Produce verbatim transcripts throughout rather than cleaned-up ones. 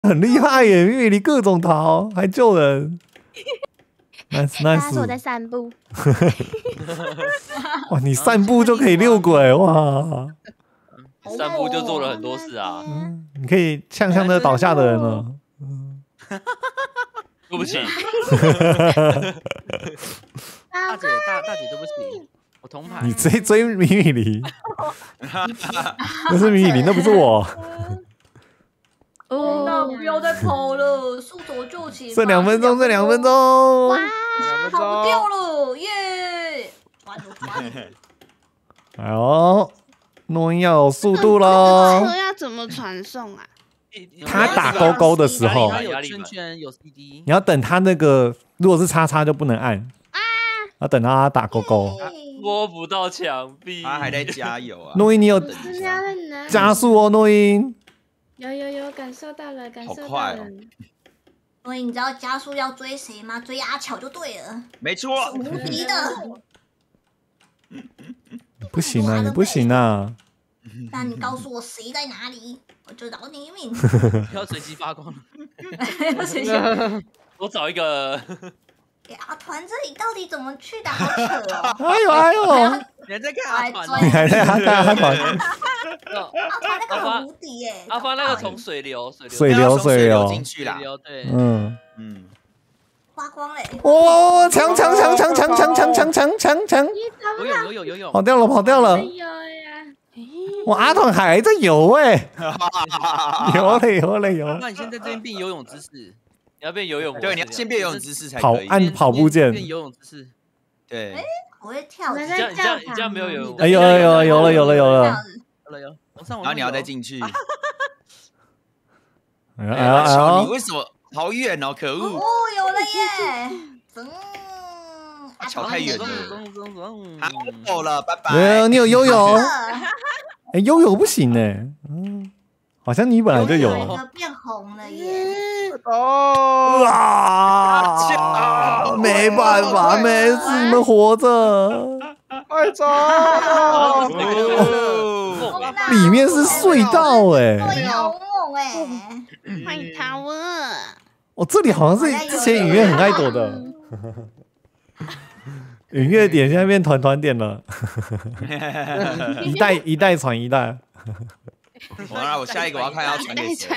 很厉害耶，因为你各种逃还救人。nice 大家说我 nice。 在散步。 哇，你散步就可以遛鬼哇！ 散步就做了很多事啊。 嗯，你可以呛呛那倒下的人了。嗯， 对不起。 大姐，大大姐，对不起，我铜牌。 你追追米米梨，那是米米梨，那不是我。 哦，那不要再跑了，速手就擒。 剩两分钟，剩两分钟。 哇，跑不掉了，耶！ 哎呦，诺音要有速度喽！ 车要怎么传送啊？ 他打勾勾的时候， 有圈圈，有 C D。 你要等他那个，如果是叉叉就不能按啊，要等他打勾勾。 摸不到墙壁， 他还在加油啊！ 诺音，你有加速哦，诺音。 有有有，感受到了，感受到了。 所以你知道加速要追谁吗？追阿巧就对了。 没错， 无敌的。 不行啊，你不行啊！ 那你告诉我谁在哪里，我就饶你一命。 不要随机发光。 要随机。 我找一个。 阿团这里到底怎么去的？好扯哦！ 哎呦哎呦！ 你还在看阿团？ 你还在看阿团？ 阿团那个很无敌耶！ 阿发那个从水流水流水流水流进去啦。 对， 嗯嗯。 发光嘞！ 哇，强强强强强强强强强强强！ 游泳游泳游泳， 跑掉了跑掉了！哇，阿团还在游哎！游嘞游嘞游！ 那你现在这边变游泳姿势。 你要变游泳， 对，你要先变游泳姿势才跑，按跑步键。 变游泳姿势， 对。 我会跳。 你这样你这样你这样没有游泳。 哎呦哎呦，有了有了有了。 有了有。然后你要再进去。 哎呦哎呦！ 你为什么好远哦？可恶！ 哦，有了耶！嗯， 桥太远了。好，走了，拜拜。 哎，你有游泳？哎，游泳不行哎。嗯。好像你本来就有了，变红了耶！ 哦啊！没办法，没事，你们活着， 快走！ 里面是隧道哎， 好猛哎！ 快逃啊！ 哦，这里好像是之前影月很爱躲的，影月点现在变团团点了，一代一代传一代。 我让我下一个，我要看要传给谁。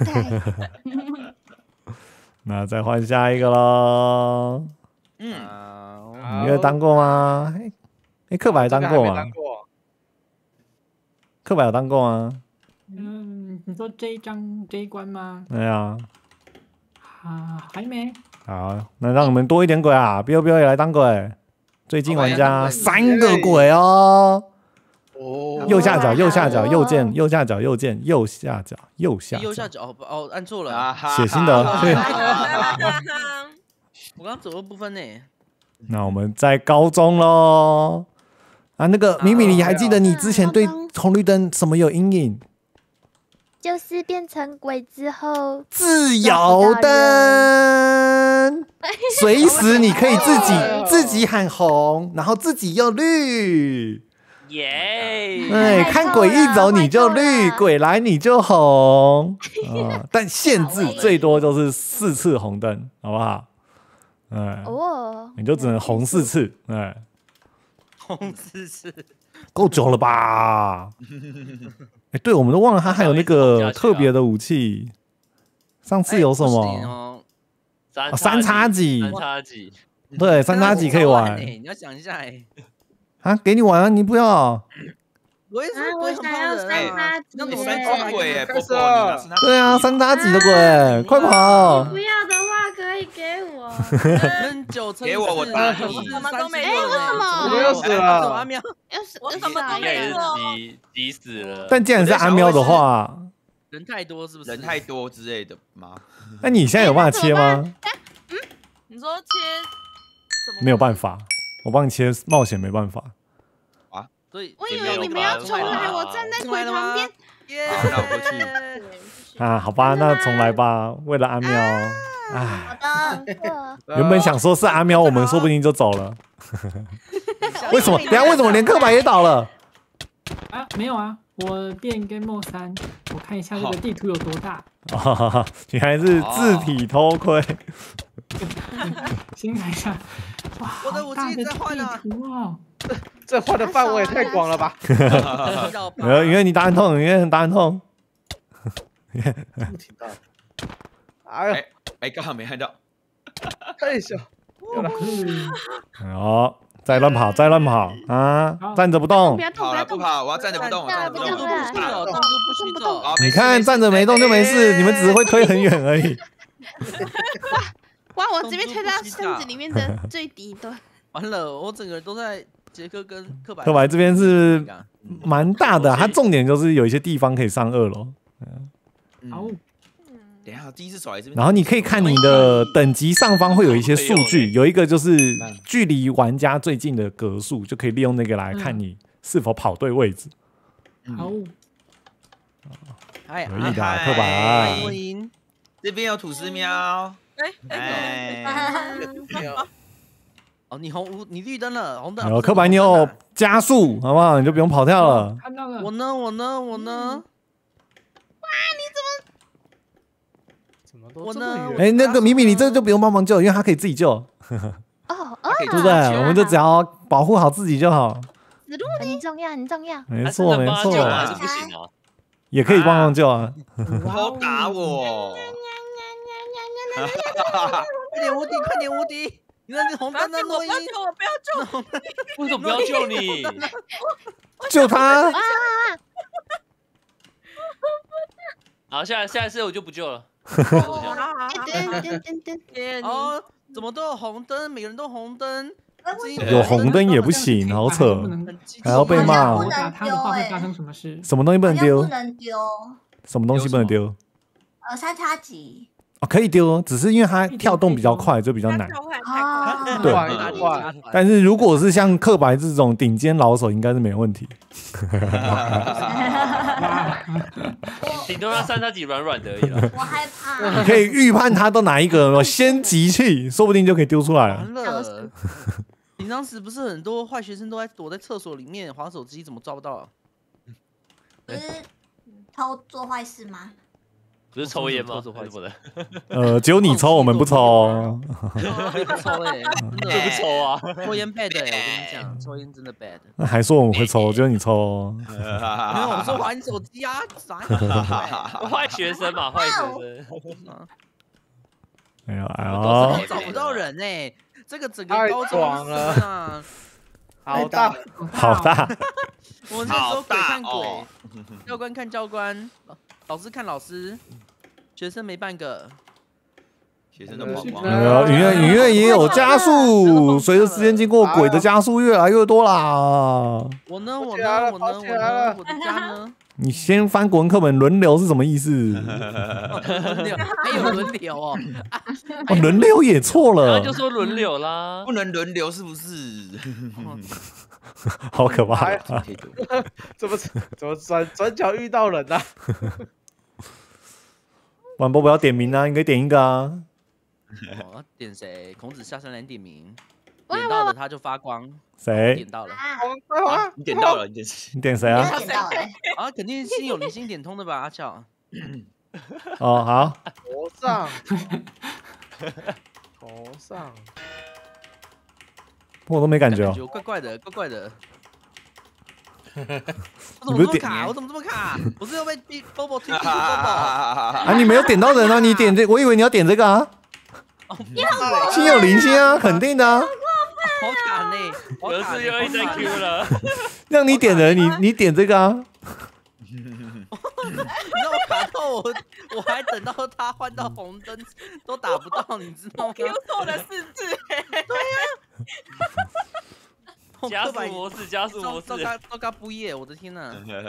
那再换下一个喽。 嗯， 你有当过吗？哎，课本当过吗？课本有当过吗？ 嗯，你说这一章这一关吗？ 对啊。 啊，还没。 好，那让你们多一点鬼啊 ！biu biu 也来当鬼。最近玩家三个鬼哦。 哦， 右下角，右下角，右键，右下角，右键，右下角，右下角， 右下角哦哦，按错了， 写心得。 我刚走的部分呢？ 那我们在高中喽。啊，那个米米，你还记得你之前对红绿灯什么有阴影？ 就是变成鬼之后， 自由灯，随时你可以自己自己喊红，然后自己又绿。 耶！ 哎，看鬼一走你就绿，鬼来你就红。啊，但限制最多就是四次红灯，好不好？哎， 哦， 你就只能红四次，哎， 红四次， 够久了吧？哎，对，我们都忘了他还有那个特别的武器。上次有什么？三叉戟， 三叉戟， 对，三叉戟可以玩。 你要想一下，哎。 啊，给你玩啊！你不要。 我也是， 我想要三叉戟。 那你三叉鬼哎，波波， 对啊，三叉戟的鬼，快跑！ 不要的话可以给我。 给我，我打你。 什么都没有， 为什么？ 我又死了。 阿喵， 我什么都没有。急急死了。 但既然是阿喵的话， 人太多是不是？ 人太多之类的吗？ 那你现在有办法切吗？ 嗯，你说切？ 没有办法。我帮你切冒险没办法啊， 所以我以为你们要重来，我站在鬼旁边。 好，那我过去。 啊，好吧，那重来吧。为了阿喵，哎， 好的。 原本想说是阿喵，我们说不定就走了。为什么？等下为什么连刻板也倒了？ 啊，没有啊， 我变 Game Mode 三，我看一下这个地图有多大。 啊，原来是字体偷窥。 先看一下，哇， 我的武器在换啊！ 哦， 这换的范围也太广了吧？ 没有，因为你打很痛，因为打很痛。 不听到。哎呀， 哎，刚好没看到。 太小，有了。 好，再乱跑，再乱跑啊！站着不动。 好了，不跑，我要站着不动，我站着不动。 动作不许走，动作不许走。 你看站着没动就没事，你们只是会推很远而已。 哇！我这边推到箱子里面的最底端。 完了，我整个人都在杰克跟刻白。 刻白这边是蛮大的，它重点就是有一些地方可以上二楼。 好。 等一下，第一次手来这边。 然后你可以看你的等级上方会有一些数据，有一个就是距离玩家最近的格数，就可以利用那个来看你是否跑对位置。 好。 哎， 可以的，刻白。 欢迎。 这边有吐司喵。 哎哎。 哦，你红，你绿灯了，红灯。 有刻白，你有加速，好不好？你就不用跑跳了。 看到了。 我呢？我呢？我呢？ 哇！你怎么？ 我呢？ 哎，那个米米，你这就不用帮忙救，因为他可以自己救。 哦哦， 对不对？我们就只要保护好自己就好。 子路很重要，很重要。 没错没错， 还是不行啊。 也可以帮忙救啊。 偷打我！ 快点无敌，快点无敌！你那你红灯的诺伊， 我不要救我！ 为什么不要救你？ 救他！ 好，下下一次我就不救了。 哦，怎么都有红灯，每个人都红灯， 有红灯也不行，好扯，还要被骂。 我打他的话会发生什么事？ 什么东西不能丢？ 不能丢。 什么东西不能丢？ 呃，三叉戟。 哦，可以丢，只是因为它跳动比较快，就比较难。对，但是如果是像刻白这种顶尖老手，应该是没问题。 顶多让三叉戟软软的而已啦。 我害怕。 你可以预判他都哪一个，有先集气，说不定就可以丢出来了。 完了，你当时不是很多坏学生都在躲在厕所里面滑手机，怎么抓不到？ 不是偷做坏事吗？ 不是抽烟吗？什么的？ 呃，只有你抽，我们不抽。 不抽哎，真的不抽啊！ 抽烟 bad 哎，我跟你讲，抽烟真的 bad。 那还说我们会抽，只有你抽。 没有，我说玩手机啊，啥？ 坏学生嘛，坏学生。 哎呀哎呀， 找不到人哎，这个整个高中啊，好大好大。 我那时候鬼看鬼，教官看教官。老师看老师，学生没半个， 学生都跑光了。云月云月也有加速，随着时间经过，鬼的加速越来越多啦。 我呢，我呢，我呢，我呢，我的家呢？ 你先翻国文课本，轮流是什么意思？ 轮流还有轮流哦， 哦，轮流也错了。 那就说轮流啦， 不能轮流是不是？ 好可怕！ 怎么怎么转转角遇到人啊？ 晚波不要点名啊，你可以点一个啊。 哦，点谁？孔子下山来点名，点到的他就发光。 谁？ 点到了。 你点到了，你点你点谁啊？ 点到了。 啊，肯定心有灵犀点通的吧，阿俏。 哦，好。 头上，头上。 我都没感觉哦，怪怪的，怪怪的。我怎么这么卡？我怎么这么卡？我是要被 Bobo 推 Bobo 啊！你没有点到人啊！你点这，我以为你要点这个啊。心有灵犀啊，肯定的啊。 好卡呢， 可是又一直 Q 了。 让你点人，你你点这个啊。 你让我卡到我，我还等到他换到红灯都打不到，你知道吗 ？Q 错了四次， 对呀。 加速模式，加速模式， 都嘎都嘎不夜，我的天哪！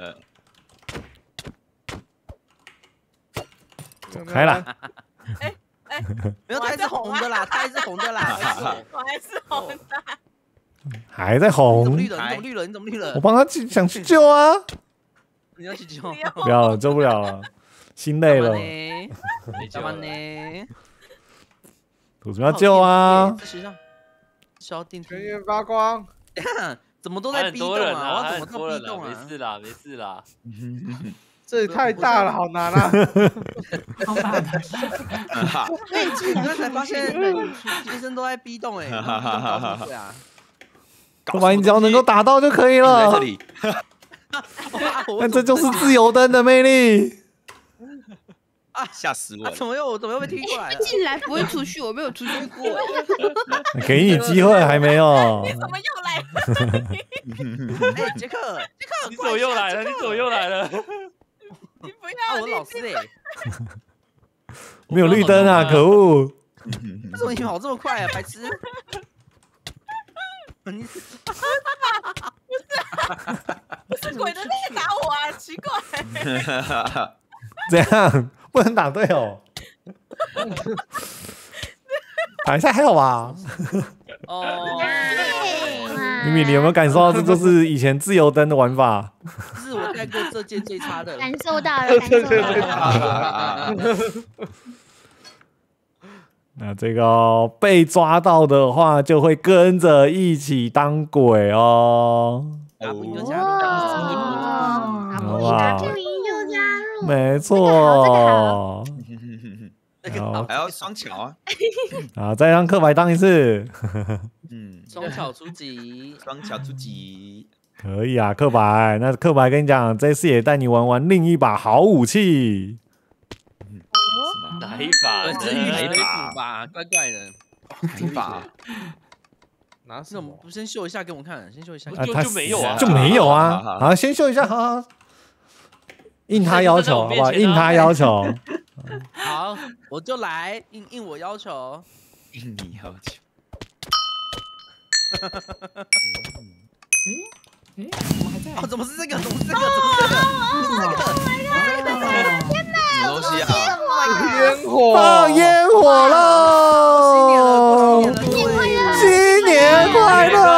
开了。 哎哎， 没有，它还是红的啦，它还是红的啦， 我还是红的。 还在红。 你怎么绿了？你怎么绿了？你怎么绿了？ 我帮他去想去救啊。 你要去救？ 不要了，救不了了，心累了。 加班呢？ 有什么要救啊？ 在学校，学校电梯。 全员发光。 怎么都在逼动啊？ 我要怎么都逼动啊？ 没事啦，没事啦。 这也太大了，好难啊！ 好大的。 我刚才发现医生都在逼动哎，对啊。 我把你只要能够打到就可以了。 在这里。 但这就是自由灯的魅力。 啊！吓死我！ 怎么又怎么又被踢过来了？ 进来不会出去，我没有出去过。 给你机会还没有？ 你怎么又来了？ 哎，杰克，杰克， 你怎么又来了？你怎么又来了？ 你不要！ 我老师哎， 没有绿灯啊！可恶！ 为什么你跑这么快啊，白痴！你不是不是鬼的那个打我啊，奇怪。 这样不能打队友，打一下还好吧？ 哦， 咪咪，你有没有感受到这就是以前自由灯的玩法？ 这是我带过这届最差的， 感受到了，感受到了。 那这个被抓到的话，就会跟着一起当鬼哦。 阿布就加入， 阿布一打就赢就加入， 没错。 这个好， 还要双巧啊！ 啊，再让刻白当一次。 嗯， 双巧出击， 双巧出击， 可以啊，刻白。那刻白跟你讲，这次也带你玩玩另一把好武器。 哪一把？ 是雨水斧吧？怪怪的。 哪一把？ 拿是我们不先秀一下给我们看，先秀一下。 就就没有啊， 就没有啊。好，先秀一下，好好。应他要求，好不好？应他要求。 好，我就来应应我要求。 应你要求。 哎哎，我们还在。 哦，怎么是这个？怎么是这个？怎么是这个？怎么是这个？ 天哪！ 什么东西啊？ 烟火， 放烟火喽！新年快乐！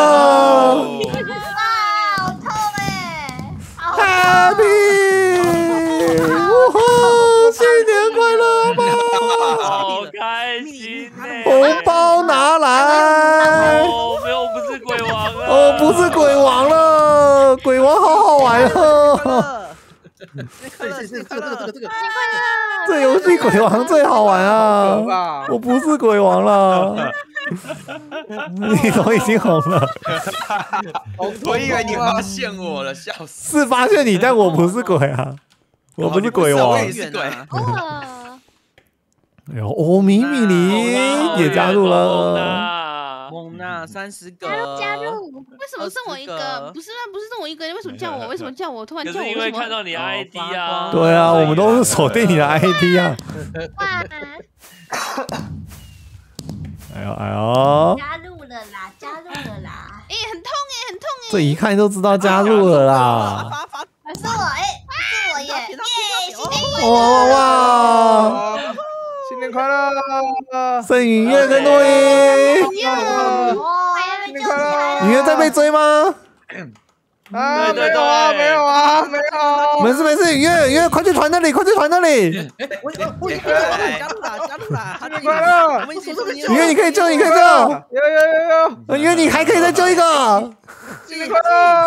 哇，好痛哎 Happy！ 呜呼！新年快乐吧！ 好开心呢！ 红包拿来！ 哦，没有，不是鬼王啊！ 哦，不是鬼王了，鬼王好好玩哦！ 这这这这个这个这个， 这游戏鬼王最好玩啊！我不是鬼王了，你都已经红了。 我以为你发现我了，笑死！ 是发现你，但我不是鬼啊，我不是鬼王。 我也是鬼。 哦， 哎呦，哦，米米林也加入了。 蒙娜三十个， 加入。 为什么剩我一个？不是啊，不是剩我一个，你为什么叫我？为什么叫我？突然叫我？ 可是因为看到你 I D 啊。 对啊，我们都是锁定你的 I D 啊。 哇！ 哎呦哎呦！ 加入了啦，加入了啦！ 哎，很痛哎，很痛哎！ 这一看就知道加入了啦。 是我哎，是我耶！耶，新年哇哇哇！ 新年快乐！ 盛允月跟诺伊， 哇， 新年快乐！ 允月在被追吗？ 啊，没有啊，没有啊，没有。 没事没事，允月允月，快去团那里，快去团那里。 我我加入啦，加入啦！ 新年快乐！ 我们一起祝你。 允月，你可以救，你可以救。 有有有有。 允月，你还可以再救一个。 新年快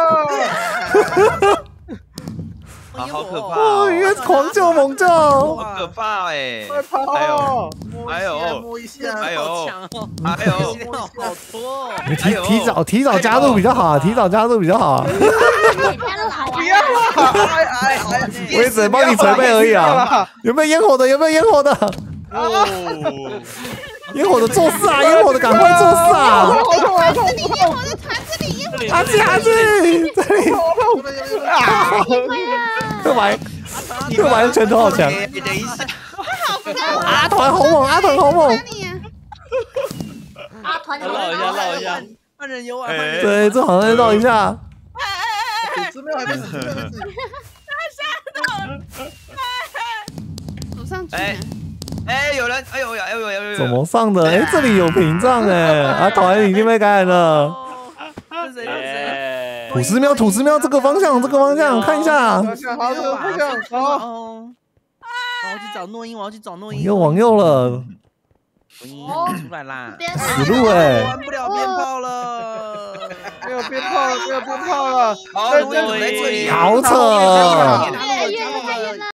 乐！ 好可怕哦！ 哦！ 允月狂救猛救， 好可怕哎！ 快跑！ 还有， 摸一下， 还有， 还有， 好多。 你提提早提早加入比较好啊，提早加入比较好啊。 不要啊！哎哎哎！ 我也只能帮你捶背而已啊。有没有烟火的？有没有烟火的？ 哦， 烟火的做事啊！烟火的赶快做事啊！ 这里烟火在团，这里烟火。 阿志阿志，这里啊！刻白，刻白的拳头好强。 等一下， 阿团好猛，阿团好猛。 阿团绕一下，绕一下。 万人游玩， 对，这好像绕一下。 死没有还没死，还没死。 走上去。 哎，有人，哎呦呀，哎呦呀，哎呦！ 怎么上的？哎，这里有屏障哎！啊，团已经被感染了。 是谁？是谁？ 土司庙，土司庙这个方向，这个方向，看一下。 好，这个方向，好。 我要去找诺英，我要去找诺英。 又往右了。 诺英出来啦！ 死路哎！ 玩不了鞭炮了。 没有有鞭炮了，没有鞭炮了， 好， 这录音在这里， 好扯！